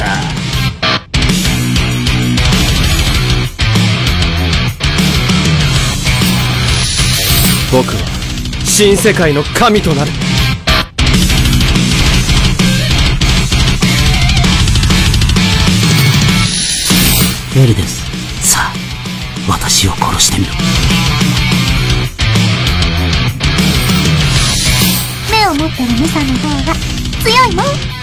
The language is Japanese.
僕は新世界の神となる。 エルデス、さあ私を殺してみろ。 目を持ってるムサの方が強いもん。